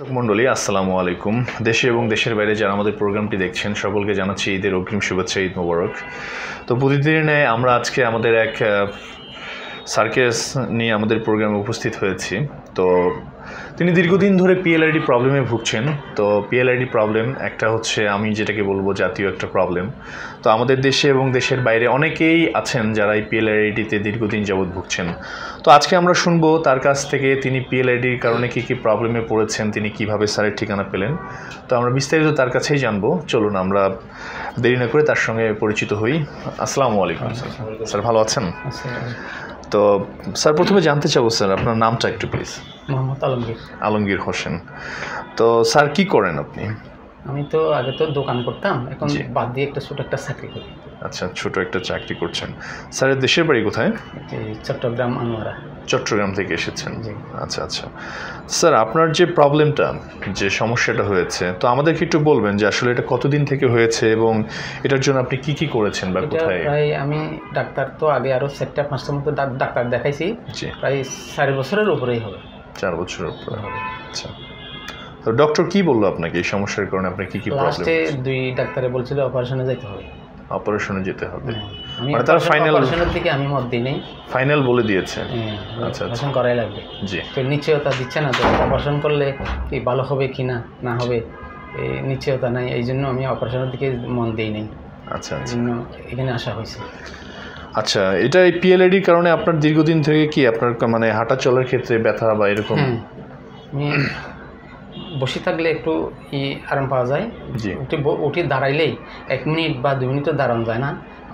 দর্শক মণ্ডলী আসসালামু আলাইকুম। দেশে এবং দেশের বাইরে যারা আমাদের প্রোগ্রামটি দেখছেন সকলকে জানাচ্ছি ঈদের অগ্রিম শুভেচ্ছা, ঈদ মোবারক। তো প্রতিদিনের ন্যায় আমরা আজকে আমাদের এক সার্কেস নিয়ে আমাদের প্রোগ্রামে উপস্থিত হয়েছি। তো তিনি দীর্ঘদিন ধরে PLID প্রবলেমে ভুগছেন। তো PLID প্রবলেম একটা হচ্ছে, আমি যেটাকে বলবো জাতীয় একটা প্রবলেম। তো আমাদের দেশে এবং দেশের বাইরে অনেকেই আছেন যারা এই PLIDতে দীর্ঘদিন যাবৎ ভুগছেন। তো আজকে আমরা শুনবো তার কাছ থেকে তিনি PLIDর কারণে কী কী প্রবলেমে পড়েছেন, তিনি কিভাবে স্যারের ঠিকানা পেলেন। তো আমরা বিস্তারিত তার কাছেই জানবো। চলুন আমরা দেরি না করে তার সঙ্গে পরিচিত হই। আসসালামু আলাইকুম স্যার, ভালো আছেন? তো স্যার প্রথমে জানতে চাবো স্যার আপনার নামটা একটু প্লিজ। মোহাম্মদ আলমগীর হোসেন। তো স্যার কি করেন আপনি? আমি তো আগে তো দোকান করতাম, এখন বাদ দিয়ে একটা ছোট একটা চাকরি করি। আচ্ছা, ছোট একটা চাকরি করছেন। স্যারের দেশের বাড়ি কোথায়? চট্টগ্রাম আনোয়ারা। চট্টগ্রাম থেকে এসেছেন? আচ্ছা আচ্ছা। স্যার আপনার যে প্রবলেমটা, যে সমস্যাটা হয়েছে, তো আমাদেরকে একটু বলবেন যে আসলে এটা কতদিন থেকে হয়েছে এবং এটার জন্য আপনি কি কি করেছেন বা কোথায়? প্রায় আমি ডাক্তার তো আগে আরও 4-5টা মতো ডাক্তার দেখাইছি, প্রায় 4 বছরের উপরেই হবে। 4 বছরের উপরে হবে। আচ্ছা, তো ডক্টর কি বললো আপনাকে এই সমস্যার কারণে আপনার কি কি প্রবলেম? লাস্টে 2 ডাক্তারে বলছিল অপারেশনে যেতে হবে। অপারেশনে যেতে হবে, মানে তার ফাইনাল অপারেশনের দিকে আমি মত দিই নাই, ফাইনাল বলে দিয়েছে। আচ্ছা, অপারেশন করাই লাগবে। জি, তো নিশ্চয়তা দিচ্ছে না, তো অপারেশন করলে কি ভালো হবে কি না না হবে এই নিশ্চয়তা নাই, এই জন্য আমি অপারেশনের দিকে মন দিই নাই। আচ্ছা, এই জন্য এখানে আসা হয়েছে। আচ্ছা, এটা এই PLIDর কারণে আপনার দীর্ঘদিন থেকে কি আপনার মানে হাঁটা চলার ক্ষেত্রে ব্যথা বা এরকম? আমি বসে থাকলে একটু আরাম পাওয়া যায়, উঠে দাঁড়াইলেই 1 মিনিট বা 2 মিনিটও দাঁড়ানো যায় না।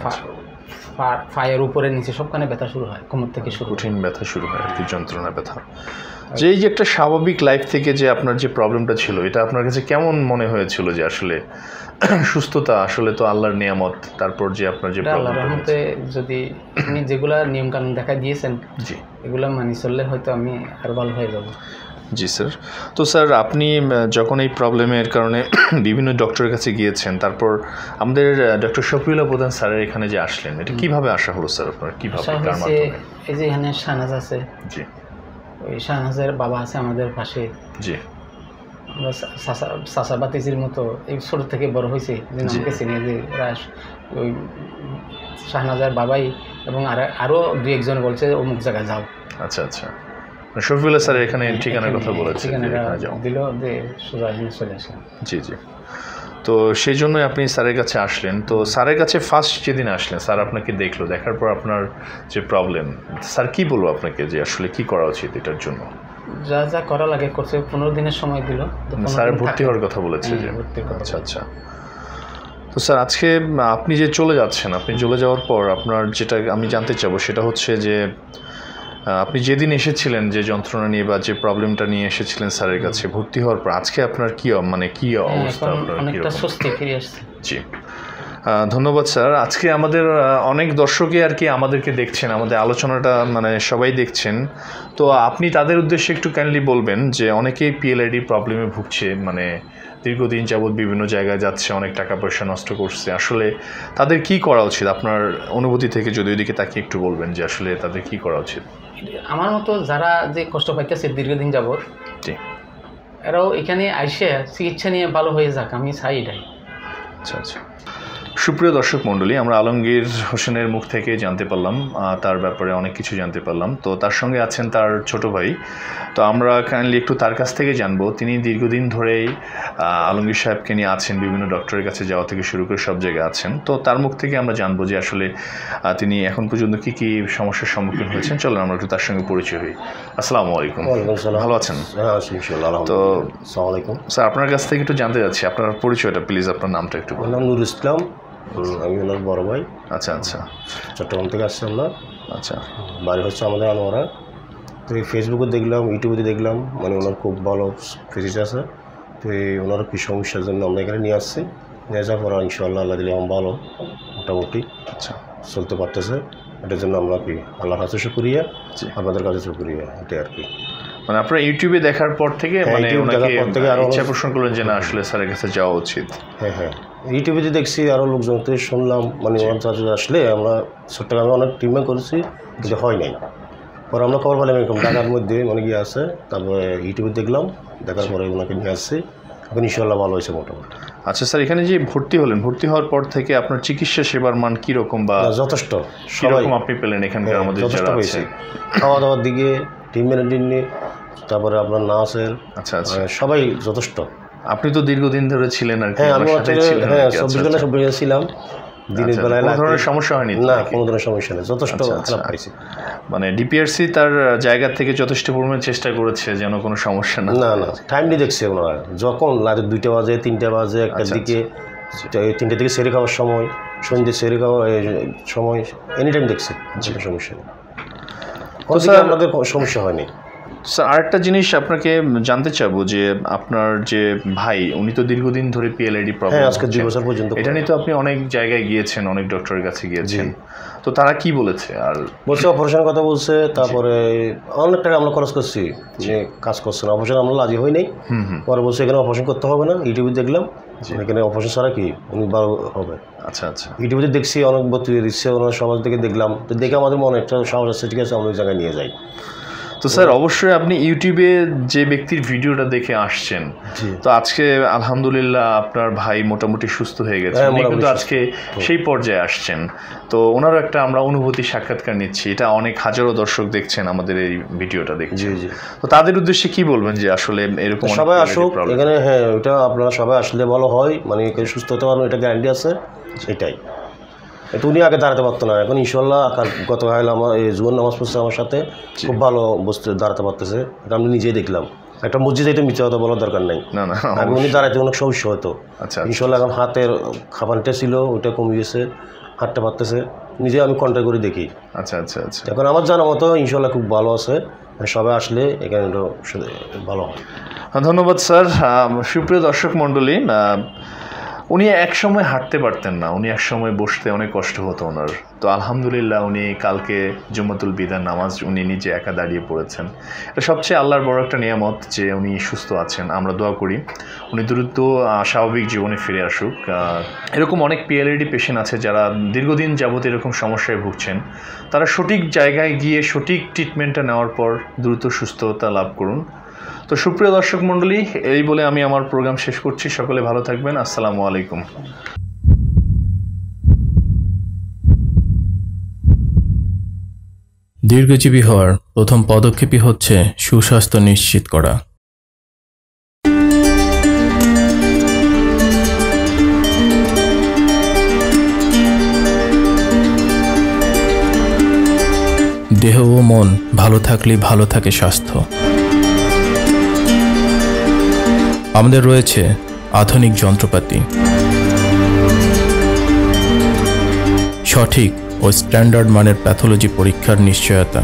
পায়ের উপরে নিচে সবখানে ব্যথা শুরু হয়, কোমর থেকে শুরু, কঠিন ব্যথা শুরু হয় আর কি, যন্ত্রণা ব্যথা। যে এই যে একটা স্বাভাবিক লাইফ থেকে যে আপনার যে প্রবলেমটা ছিল, এটা আপনার কাছে কেমন মনে হয়েছিল যে আসলে সুস্থতা আসলে তো আল্লাহর নিয়ামত, তারপর যে আপনার যে আল্লাহর রহমতে যদি আপনি যেগুলা নিয়মকানুন দেখা দিয়েছেন জি এগুলো মানি চললে হয়তো আমি আরও ভালো হয়ে যাব। জি স্যার। তো স্যার আপনি যখন এই প্রবলেমের কারণে বিভিন্ন ডক্টরের কাছে গিয়েছেন, তারপর আমাদের ডক্টর শফিউল্লাহ প্রধান স্যারের এখানে যে আসলেন, এটা কিভাবে আসা হলো স্যার আপনার? কিভাবে? এই যে এখানে শাহনাজ আছে, জি, ওই শাহনাজের বাবা আছে আমাদের পাশে। জি, আমরা চাচা বাতিজির মতো এই ছোট থেকে বড় হয়েছে, যে নামকে চিনি, যে ওই শাহনাজের বাবাই এবং আরও 2-1 জন বলছে অমুক জায়গায় যাও। আচ্ছা আচ্ছা, শফিউল্লাহ স্যার এখানে ঠিকানার কথা বলেছে, দিল যে সোজা এখানে চলে আসলাম। জি জি। তো সেই জন্যই আপনি স্যারের কাছে আসলেন। তো স্যারের কাছে ফার্স্ট যেদিন আসলেন, স্যার আপনাকে দেখলো, দেখার পর আপনার যে প্রবলেম, স্যার কি বলবো আপনাকে যে আসলে কি করা উচিত এটার জন্য? যা যা করা লাগে করছে, 15 দিনের সময় দিল। স্যার ভর্তি হওয়ার কথা বলেছে যে? আচ্ছা আচ্ছা। তো স্যার আজকে আপনি যে চলে যাচ্ছেন, আপনি চলে যাওয়ার পর আপনার যেটা আমি জানতে চাবো সেটা হচ্ছে যে আপনি যেদিন এসেছিলেন যে যন্ত্রণা নিয়ে বা যে প্রবলেমটা নিয়ে এসেছিলেন স্যারের কাছে, ভর্তি হওয়ার পর আজকে আপনার কি মানে কি অবস্থা? অনেকটা স্বস্তি ফিরে আসছে। জি, ধন্যবাদ স্যার। আজকে আমাদের অনেক দর্শকই আর কি আমাদেরকে দেখছেন, আমাদের আলোচনাটা মানে সবাই দেখছেন। তো আপনি তাদের উদ্দেশ্যে একটু কাইন্ডলি বলবেন যে অনেকেই PLID প্রবলেমে ভুগছে, মানে দীর্ঘদিন যাবৎ বিভিন্ন জায়গায় যাচ্ছে, অনেক টাকা পয়সা নষ্ট করছে, আসলে তাদের কি করা উচিত? আপনার অনুভূতি থেকে যদি ওইদিকে তাকিয়ে একটু বলবেন যে আসলে তাদের কি করা উচিত? আমার মতো যারা যে কষ্ট পাইতেছে দীর্ঘদিন যাবৎ, জি, এরাও এখানে আইসে চিকিৎসা নিয়ে ভালো হয়ে যাক, আমি চাই এটাই। আচ্ছা আচ্ছা। সুপ্রিয় দর্শক মণ্ডলী, আমরা আলমগীর হোসেনের মুখ থেকে জানতে পারলাম, তার ব্যাপারে অনেক কিছু জানতে পারলাম। তো তার সঙ্গে আছেন তার ছোট ভাই। তো আমরা কাইন্ডলি একটু তার কাছ থেকে জানবো। তিনি দীর্ঘদিন ধরেই আলমগীর সাহেবকে নিয়ে আছেন, বিভিন্ন ডক্টরের কাছে যাওয়া থেকে শুরু করে সব জায়গায় আছেন। তো তার মুখ থেকে আমরা জানবো যে আসলে তিনি এখন পর্যন্ত কী কী সমস্যার সম্মুখীন হয়েছেন। চলেন আমরা একটু তার সঙ্গে পরিচয় হই। আসসালামু আলাইকুম। ভালো আছেন? তো স্যার আপনার কাছ থেকে একটু জানতে চাচ্ছি আপনার পরিচয়টা প্লিজ, আপনার নামটা একটু বলুন। নাম নুরুল ইসলাম, আমি ওনার বড় ভাই। আচ্ছা আচ্ছা। চট্টগ্রাম থেকে আসছি আমরা। আচ্ছা, বাড়ি হচ্ছে আমাদের আনোয়ারা। তো এই ফেসবুকে দেখলাম, ইউটিউবে দেখলাম, মানে ওনার খুব ভালো ফিজিক্স আছে। তো এই ওনার কি সমস্যার জন্য আমরা এখানে নিয়ে আসছি। নিয়ে যাওয়ার পর ইনশাআল্লাহ আল্লাহ দিলে ভালো মোটামুটি আচ্ছা চলতে পারতেছে। এটার জন্য আমরা কি আল্লাহর কাছে শুকরিয়া, আপনাদের কাছে শুকরিয়া, এটাই আর কি। মানে আপনারা ইউটিউবে দেখার পর থেকে মানে ইচ্ছা পোষণ করলেন যে না আসলে স্যারের কাছে যাওয়া উচিত? হ্যাঁ হ্যাঁ, ইউটিউবে দেখছি, আরও লোকজন থেকে শুনলাম, মানে আসলে আমরা চট্টগ্রামে অনেক ট্রিটমেন্ট করেছি, কিন্তু হয় নাই। পরে আমরা খবর পেলাম এরকম ঢাকার মধ্যে অনেক ইয়ে আছে, তারপরে ইউটিউবে দেখলাম, দেখার পরে ওনাকে নিয়ে আসছি, এখন ইনশাল্লাহ ভালো হয়েছে মোটামুটি। আচ্ছা স্যার, এখানে যে ভর্তি হলেন, ভর্তি হওয়ার পর থেকে আপনার চিকিৎসা সেবার মান কীরকম বা যথেষ্ট কীরকম আপনি পেলেন এখানকার আমাদের যারা আছে? খাওয়া দাওয়ার দিকে টিম ম্যানেজমেন্ট, তারপরে আপনার নার্সের, আচ্ছা আচ্ছা, সবাই যথেষ্ট। আপনি তো দীর্ঘদিন ধরে ছিলেন আর কি? হ্যাঁ, আমি 24 ঘন্টা সব ছিলাম, দিনের বেলায় কোনো ধরনের সমস্যা হয়নি? না, কোনো ধরনের সমস্যা নেই, যথেষ্ট খারাপ পাইছি। মানে ডিপিআরসি তার জায়গা থেকে যথেষ্ট পরিমাণে চেষ্টা করেছে যেন কোনো সমস্যা না। না না, টাইমলি দেখছে ওনারা, যখন রাতে 2টা বাজে 3টা বাজে 1টার দিকে, 3টে থেকে সেরে খাওয়ার সময়, সন্ধ্যে সেরে খাওয়ার সময়, এনি টাইম দেখছে, সমস্যা নেই, আমাদের সমস্যা হয়নি। স্যার আরেকটা জিনিস আপনাকে জানতে চাবো যে আপনার যে ভাই, উনি তো দীর্ঘদিন ধরে PLID প্রবলেম, আজকে 2 বছর পর্যন্ত, এটা নিয়ে তো আপনি অনেক জায়গায় গিয়েছেন, অনেক ডক্টরের কাছে গিয়েছেন, তো তারা কি বলেছে? আর বলছে অপারেশনের কথা বলছে, তারপরে অনেক টাকা আমরা খরচ করছি, যে কাজ করছে না, অপারেশন আমরা রাজি হই নাই। পরে বলছে এখানে অপারেশন করতে হবে না, ইউটিউবে দেখলাম এখানে অপারেশন ছাড়া কি উনি ভালো হবে। আচ্ছা আচ্ছা, ইউটিউবে দেখছি, অনেক বতুয়ে দিচ্ছে, ওনার সমাজ থেকে দেখলাম, তো দেখে আমাদের মনে একটা সাহস আছে, ঠিক আছে আমরা ওই জায়গায় নিয়ে যাই। তো স্যার অবশ্যই আপনি ইউটিউবে যে ব্যক্তির ভিডিওটা দেখে আসছেন, তো আজকে আলহামদুলিল্লাহ আপনার ভাই মোটামুটি সুস্থ হয়ে গেছে, উনি কিন্তু আজকে সেই পর্যায়ে আসছেন, তো ওনারও একটা আমরা অনুভূতি সাক্ষাৎকার নিচ্ছি, এটা অনেক হাজারো দর্শক দেখছেন আমাদের এই ভিডিওটা দেখছেন, তো তাদের উদ্দেশ্যে কি বলবেন যে আসলে এরকম সবাই আসুক এখানে? হ্যাঁ, ওইটা আপনারা সবাই আসলে ভালো হয়, মানে সুস্থ হতে পারবেন, এটা গ্যারান্টি আছে, সেটাই। এটা উনি আগে দাঁড়াতে পারতো না, এখন ইনশাল্লাহ গতকাল আমার এই জুয়ার নামাজ পড়ছে আমার সাথে, খুব ভালো বসতে দাঁড়াতে পারতেছে, এটা আমি নিজেই দেখলাম। একটা মসজিদ এটা মিথ্যা কথা বলার দরকার নাই, না না, আমি উনি দাঁড়াতে অনেক সমস্যা হতো। আচ্ছা, ইনশাল্লাহ এখন হাতের খাবারটা ছিল ওইটা কমে গেছে, হাতটা পারতেছে, নিজে আমি কন্ট্যাক্ট করে দেখি। আচ্ছা আচ্ছা আচ্ছা, এখন আমার জানা মতো ইনশাল্লাহ খুব ভালো আছে, সবাই আসলে এখানে ভালো হয়। ধন্যবাদ স্যার। সুপ্রিয় দর্শক মণ্ডলী, উনি এক সময় হাঁটতে পারতেন না, উনি এক সময় বসতে অনেক কষ্ট হতো ওনার, তো আলহামদুলিল্লাহ উনি কালকে জুমাতুল বিদার নামাজ উনি নিজে একা দাঁড়িয়ে পড়েছেন, এটা সবচেয়ে আল্লাহর বড় একটা নিয়ামত যে উনি সুস্থ আছেন। আমরা দোয়া করি উনি দ্রুত স্বাভাবিক জীবনে ফিরে আসুক। এরকম অনেক PLID পেশেন্ট আছে যারা দীর্ঘদিন যাবত এরকম সমস্যায় ভুগছেন, তারা সঠিক জায়গায় গিয়ে সঠিক ট্রিটমেন্টটা নেওয়ার পর দ্রুত সুস্থতা লাভ করুন। তো সুপ্রিয় দর্শক মণ্ডলী, এই বলে আমি আমার প্রোগ্রাম শেষ করছি, সকলে ভালো থাকবেন, আসসালামু আলাইকুম। দীর্ঘজীবী হওয়ার প্রথম পদক্ষেপই হচ্ছে সুস্বাস্থ্য নিশ্চিত করা। দেহ ও মন ভালো থাকলেই ভালো থাকে স্বাস্থ্য। আমাদের রয়েছে আধুনিক যন্ত্রপাতি, সঠিক ও স্ট্যান্ডার্ড মানের প্যাথোলজি পরীক্ষার নিশ্চয়তা।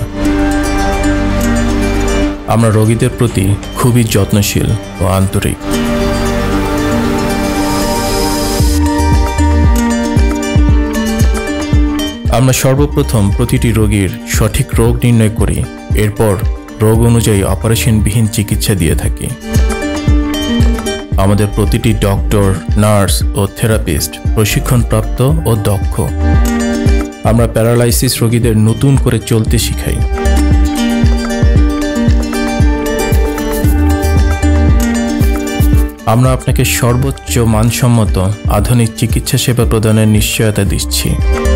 আমরা রোগীদের প্রতি খুবই যত্নশীল ও আন্তরিক। আমরা সর্বপ্রথম প্রতিটি রোগীর সঠিক রোগ নির্ণয় করি, এরপর রোগ অনুযায়ী অপারেশনবিহীন চিকিৎসা দিয়ে থাকি। আমাদের প্রতিটি ডক্টর, নার্স ও থেরাপিস্ট প্রশিক্ষণপ্রাপ্ত ও দক্ষ। আমরা প্যারালাইসিস রোগীদের নতুন করে চলতে শিখাই। আমরা আপনাকে সর্বোচ্চ মানসম্মত আধুনিক চিকিৎসা সেবা প্রদানের নিশ্চয়তা দিচ্ছি।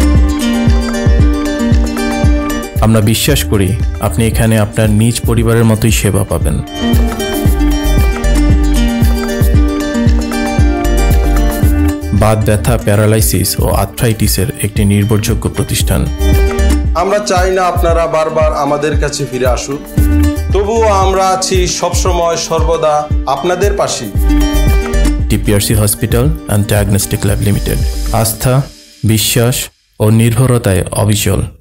আমরা বিশ্বাস করি আপনি এখানে আপনার নিজ পরিবারের মতোই সেবা পাবেন। বাত ব্যথা, প্যারালাইসিস ও আর্থ্রাইটিসের একটি নির্ভরযোগ্য প্রতিষ্ঠান। আমরা চাই না আপনারা বারবার আমাদের কাছে ফিরে আসুন, তবুও আমরা আছি সবসময় সর্বদা আপনাদের পাশে। DPRC hospital and diagnostic lab limited, আস্থা, বিশ্বাস ও নির্ভরতায় অবিচল।